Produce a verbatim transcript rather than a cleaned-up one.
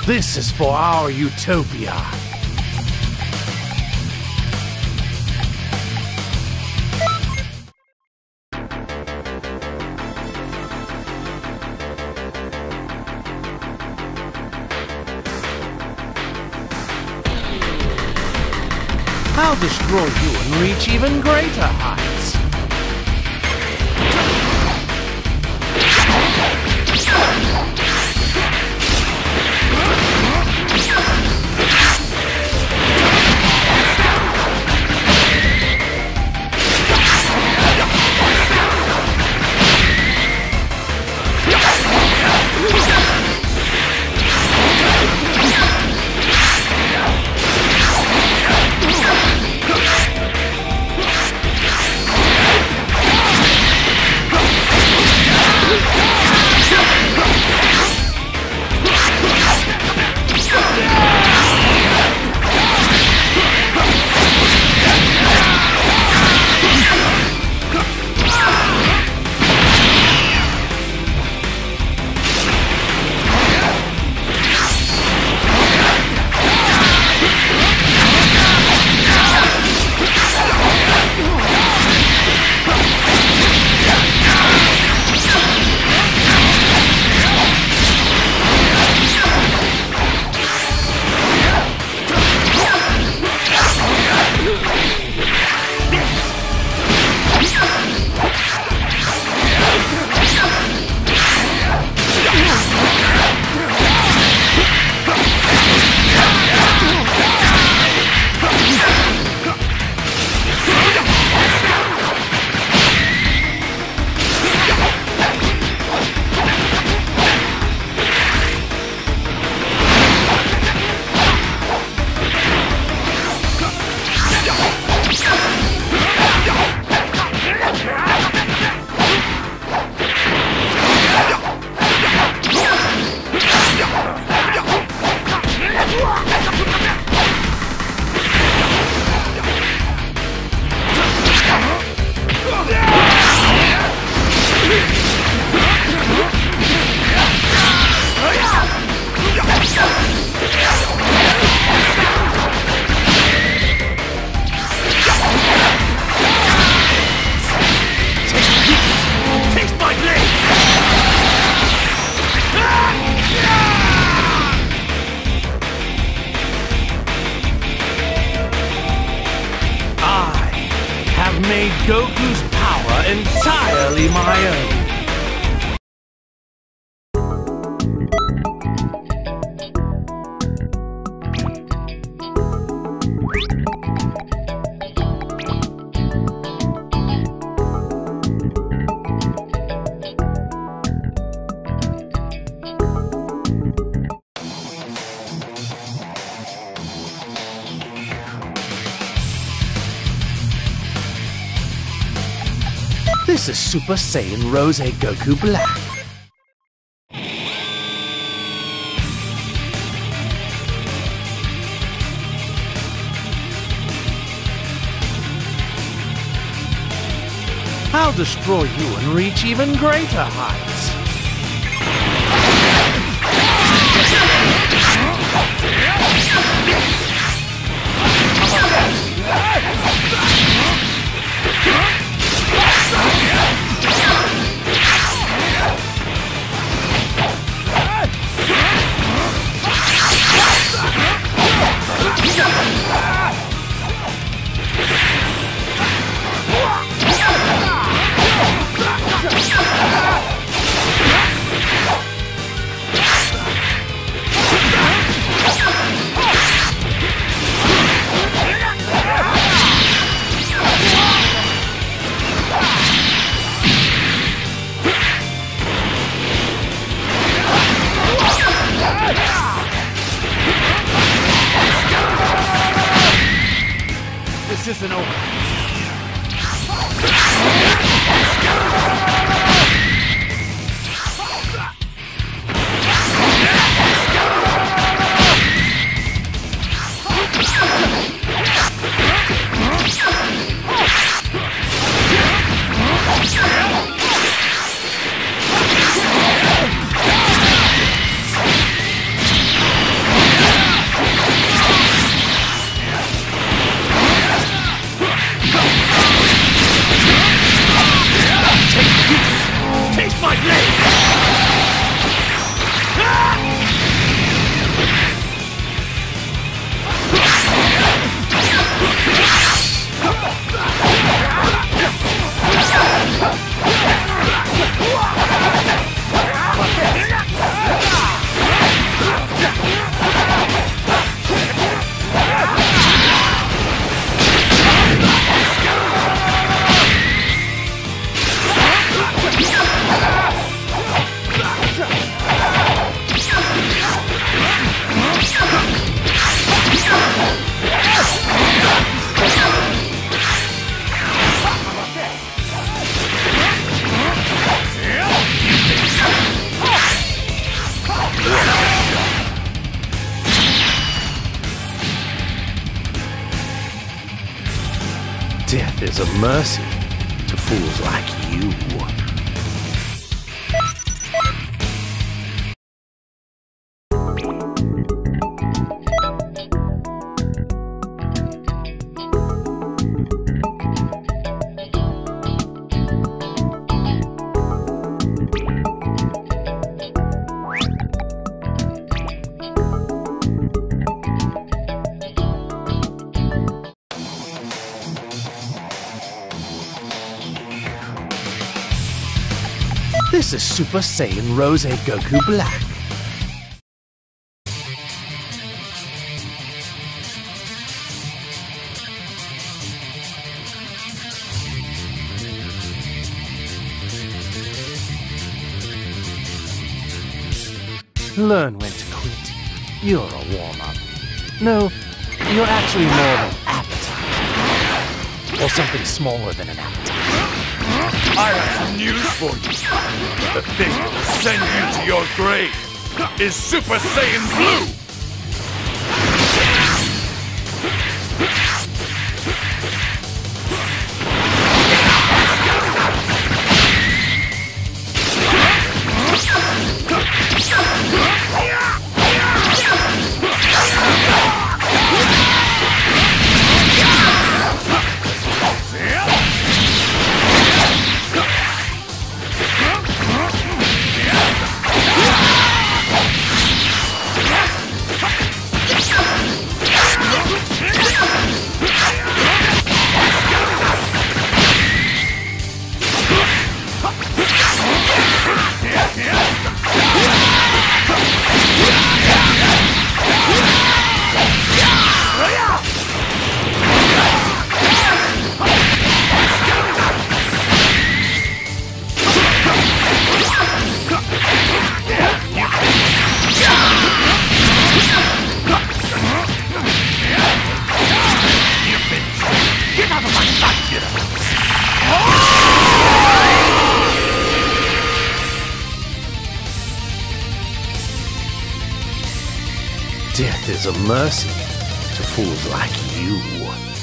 This is for our utopia. I'll destroy you and reach even greater heights. Made Goku's power entirely my own. This is Super Saiyan Rose Goku Black. I'll destroy you and reach even greater heights. This isn't over. is a mercy to fools like you. This is Super Saiyan Rose Goku Black. Learn when to quit. You're a warm-up. No, you're actually more of an appetite. Or something smaller than an appetite. I have some news for you. The thing that will send you to your grave is Super Saiyan Blue! Death is a mercy to fools like you.